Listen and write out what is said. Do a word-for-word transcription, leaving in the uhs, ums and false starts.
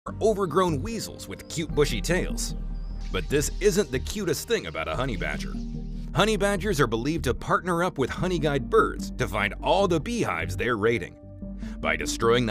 are overgrown weasels with cute bushy tails. But this isn't the cutest thing about a honey badger. Honey badgers are believed to partner up with honey guide birds to find all the beehives they're raiding. By destroying the